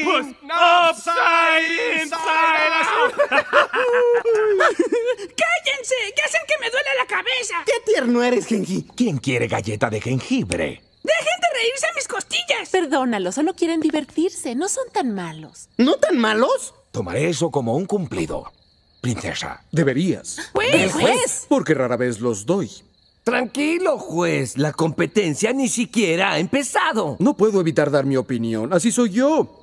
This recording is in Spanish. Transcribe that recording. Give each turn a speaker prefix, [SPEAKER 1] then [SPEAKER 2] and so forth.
[SPEAKER 1] octopus! ¡Upside, inside out!
[SPEAKER 2] ¡Cállense! ¡Que hacen que me duele la cabeza!
[SPEAKER 3] ¡Qué tierno eres, Genji!
[SPEAKER 4] ¿Quién quiere galleta de jengibre?
[SPEAKER 2] ¡Dejen de reírse a mis costillas!
[SPEAKER 5] Perdónalo, solo quieren divertirse. No son tan malos.
[SPEAKER 3] ¿No tan malos?
[SPEAKER 4] Tomaré eso como un cumplido. Princesa.
[SPEAKER 6] Deberías.
[SPEAKER 5] ¡Juez!
[SPEAKER 6] Porque rara vez los doy.
[SPEAKER 7] Tranquilo, juez. La competencia ni siquiera ha empezado.
[SPEAKER 6] No puedo evitar dar mi opinión. Así soy yo.